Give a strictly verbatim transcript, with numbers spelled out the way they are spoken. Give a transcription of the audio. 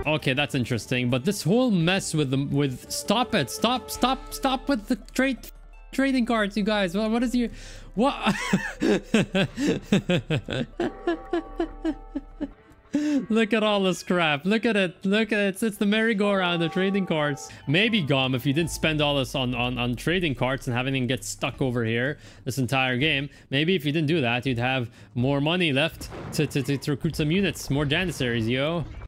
Okay, that's interesting. But this whole mess with the with stop it, stop, stop, stop with the trade trading cards, you guys. What what is your what? Look at all this crap. Look at it. Look at it. It's, it's the merry-go-round of trading cards. Maybe, Gom, if you didn't spend all this on, on, on trading cards and having them get stuck over here this entire game, maybe if you didn't do that, you'd have more money left to, to, to, to recruit some units, more Janissaries, yo.